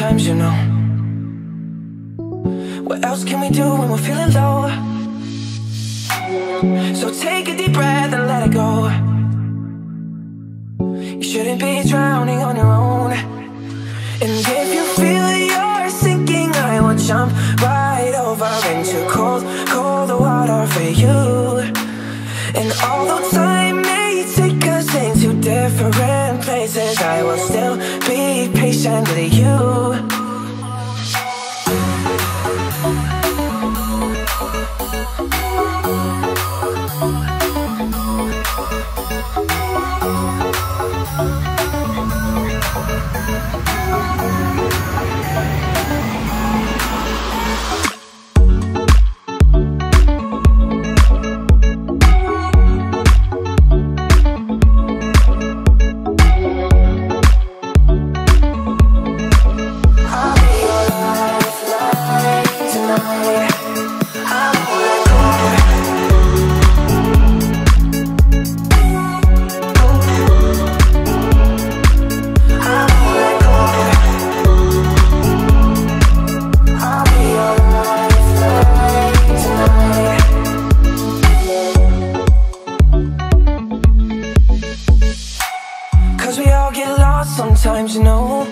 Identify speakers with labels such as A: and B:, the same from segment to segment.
A: sometimes, you know. What else can we do when we're feeling low? So take a deep breath and let it go. You shouldn't be drowning on your own. And if you feel you're sinking, I will jump right over into cold, cold water for you. And although time may take us into different places, I will still be patient with you. Sometimes, you know,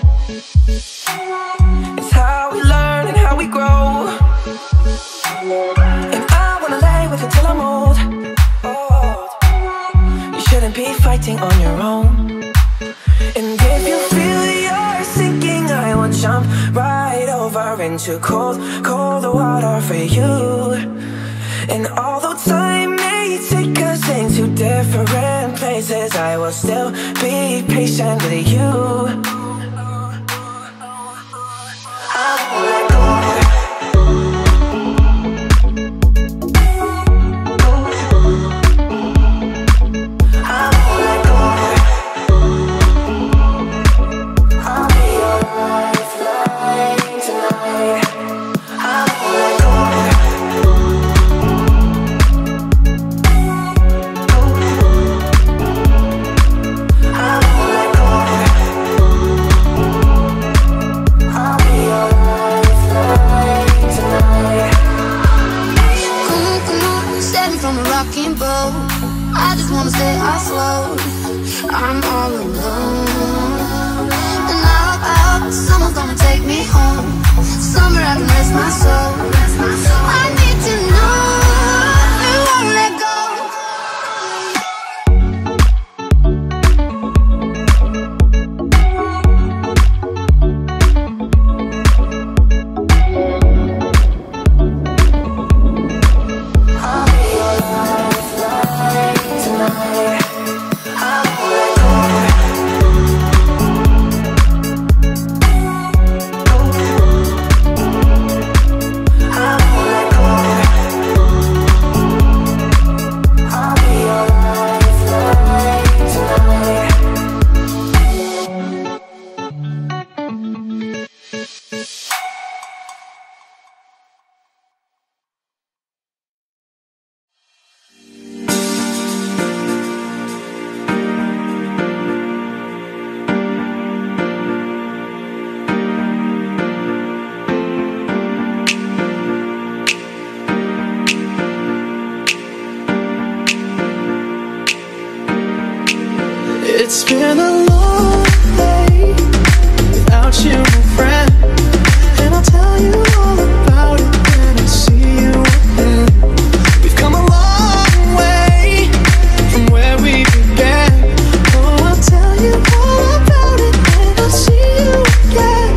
A: it's how we learn and how we grow. And I wanna lay with you till I'm old. You shouldn't be fighting on your own. And if you feel you're sinking, I will jump right over into cold, cold water for you. And although time may take us into different places, I will still be patient with you.
B: I just wanna stay afloat. I'm all alone, and I hope someone's gonna take me home, somewhere I can rest my soul. I need to know you won't let go.
C: It's been a long day without you, my friend, and I'll tell you all about it when I see you again. We've come a long way from where we began. Oh, I'll tell you all about it when I see you again.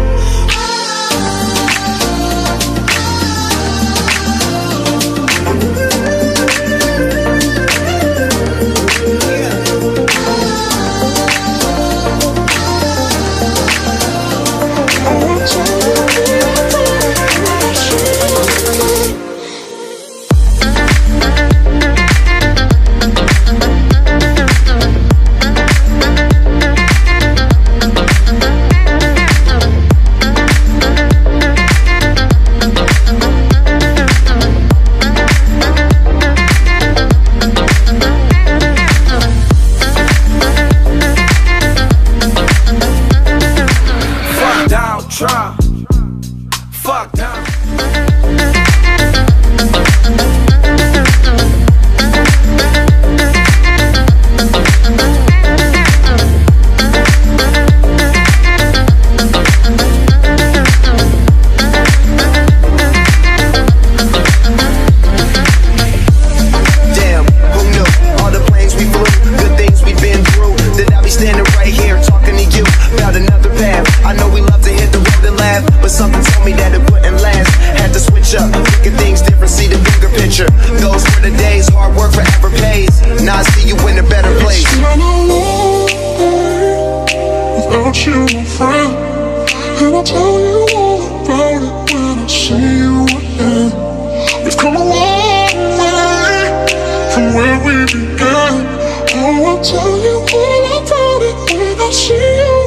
D: in a better place.
C: It's been a long day without you, my friend, and I'll tell you all about it when I see you again. We've come a long way from where we began. Oh, I'll tell you all about it when I see you